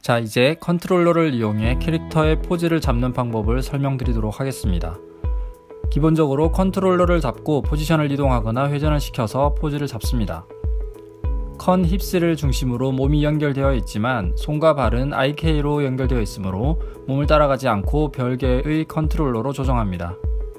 자, 이제 컨트롤러를 이용해 캐릭터의 포즈를 잡는 방법을 설명드리도록 하겠습니다. 기본적으로 컨트롤러를 잡고 포지션을 이동하거나 회전을 시켜서 포즈를 잡습니다. 컨 힙스를 중심으로 몸이 연결되어 있지만 손과 발은 IK로 연결되어 있으므로 몸을 따라가지 않고 별개의 컨트롤러로 조정합니다.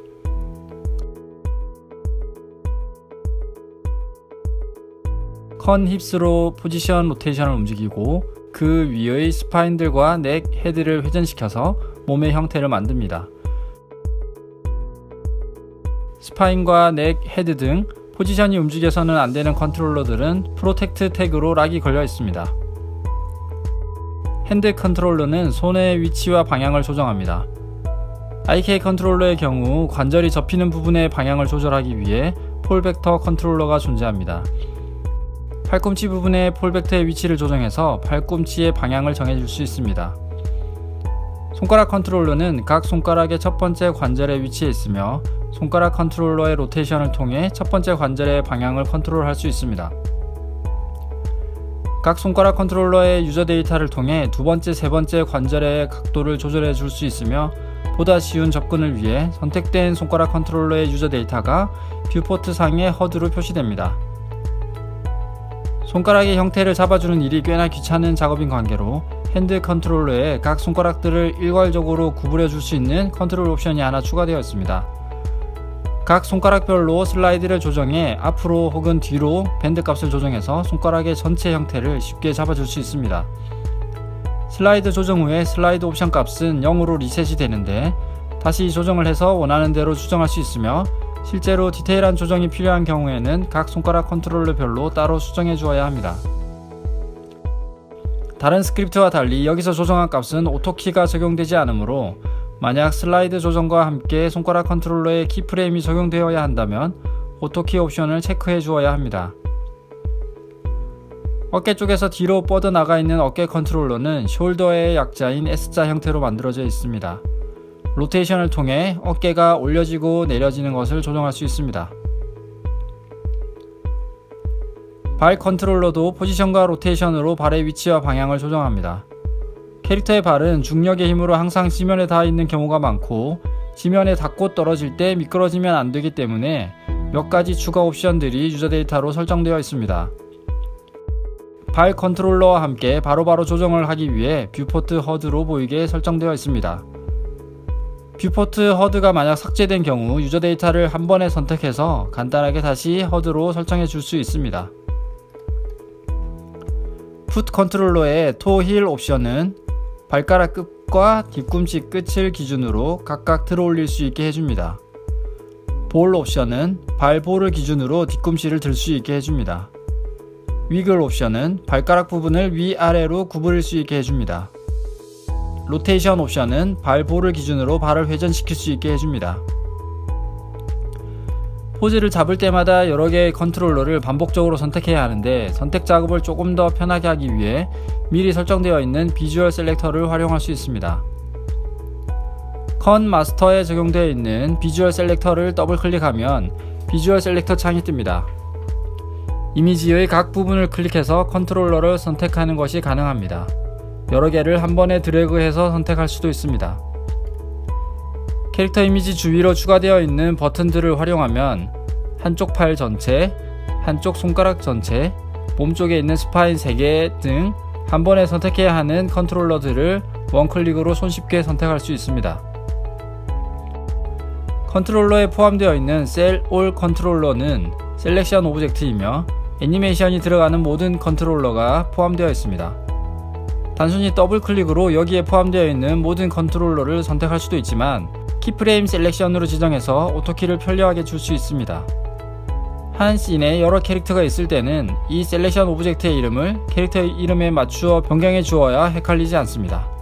컨 힙스로 포지션 로테이션을 움직이고 그 위의 스파인들과 넥, 헤드를 회전시켜서 몸의 형태를 만듭니다. 스파인과 넥, 헤드 등 포지션이 움직여서는 안되는 컨트롤러들은 프로텍트 태그로 락이 걸려 있습니다. 핸드 컨트롤러는 손의 위치와 방향을 조정합니다. IK 컨트롤러의 경우 관절이 접히는 부분의 방향을 조절하기 위해 폴벡터 컨트롤러가 존재합니다. 팔꿈치 부분의 폴벡터의 위치를 조정해서 팔꿈치의 방향을 정해줄 수 있습니다. 손가락 컨트롤러는 각 손가락의 첫 번째 관절에 위치해 있으며 손가락 컨트롤러의 로테이션을 통해 첫 번째 관절의 방향을 컨트롤할 수 있습니다. 각 손가락 컨트롤러의 유저 데이터를 통해 두 번째, 세 번째 관절의 각도를 조절해 줄 수 있으며 보다 쉬운 접근을 위해 선택된 손가락 컨트롤러의 유저 데이터가 뷰포트 상의 허드로 표시됩니다. 손가락의 형태를 잡아주는 일이 꽤나 귀찮은 작업인 관계로 핸드 컨트롤러에 각 손가락들을 일괄적으로 구부려 줄 수 있는 컨트롤 옵션이 하나 추가되어 있습니다. 각 손가락별로 슬라이드를 조정해 앞으로 혹은 뒤로 밴드 값을 조정해서 손가락의 전체 형태를 쉽게 잡아줄 수 있습니다. 슬라이드 조정 후에 슬라이드 옵션 값은 0으로 리셋이 되는데 다시 조정을 해서 원하는 대로 수정할 수 있으며 실제로 디테일한 조정이 필요한 경우에는 각 손가락 컨트롤러별로 따로 수정해 주어야 합니다. 다른 스크립트와 달리 여기서 조정한 값은 오토키가 적용되지 않으므로 만약 슬라이드 조정과 함께 손가락 컨트롤러에 키프레임이 적용되어야 한다면 오토키 옵션을 체크해 주어야 합니다. 어깨 쪽에서 뒤로 뻗어나가 있는 어깨 컨트롤러는 숄더의 약자인 S자 형태로 만들어져 있습니다. 로테이션을 통해 어깨가 올려지고 내려지는 것을 조정할 수 있습니다. 발 컨트롤러도 포지션과 로테이션으로 발의 위치와 방향을 조정합니다. 캐릭터의 발은 중력의 힘으로 항상 지면에 닿아 있는 경우가 많고 지면에 닿고 떨어질 때 미끄러지면 안되기 때문에 몇 가지 추가 옵션들이 유저 데이터로 설정되어 있습니다. 발 컨트롤러와 함께 바로바로 조정을 하기 위해 뷰포트 허드로 보이게 설정되어 있습니다. 뷰포트 허드가 만약 삭제된 경우 유저 데이터를 한 번에 선택해서 간단하게 다시 허드로 설정해 줄 수 있습니다. 풋 컨트롤러의 토 힐 옵션은 발가락 끝과 뒤꿈치 끝을 기준으로 각각 들어 올릴 수 있게 해줍니다. 볼 옵션은 발볼을 기준으로 뒤꿈치를 들 수 있게 해줍니다. 위글 옵션은 발가락 부분을 위아래로 구부릴 수 있게 해줍니다. 로테이션 옵션은 발볼을 기준으로 발을 회전시킬 수 있게 해줍니다. 포즈를 잡을 때마다 여러 개의 컨트롤러를 반복적으로 선택해야 하는데 선택 작업을 조금 더 편하게 하기 위해 미리 설정되어 있는 비주얼 셀렉터를 활용할 수 있습니다. 컨 마스터에 적용되어 있는 비주얼 셀렉터를 더블 클릭하면 비주얼 셀렉터 창이 뜹니다. 이미지의 각 부분을 클릭해서 컨트롤러를 선택하는 것이 가능합니다. 여러 개를 한 번에 드래그해서 선택할 수도 있습니다. 캐릭터 이미지 주위로 추가되어 있는 버튼들을 활용하면 한쪽 팔 전체, 한쪽 손가락 전체, 몸쪽에 있는 스파인 3개 등 한 번에 선택해야 하는 컨트롤러들을 원클릭으로 손쉽게 선택할 수 있습니다. 컨트롤러에 포함되어 있는 셀 올 컨트롤러는 셀렉션 오브젝트이며 애니메이션이 들어가는 모든 컨트롤러가 포함되어 있습니다. 단순히 더블 클릭으로 여기에 포함되어 있는 모든 컨트롤러를 선택할 수도 있지만 키프레임 셀렉션으로 지정해서 오토키를 편리하게 줄 수 있습니다. 한 씬에 여러 캐릭터가 있을 때는 이 셀렉션 오브젝트의 이름을 캐릭터의 이름에 맞추어 변경해 주어야 헷갈리지 않습니다.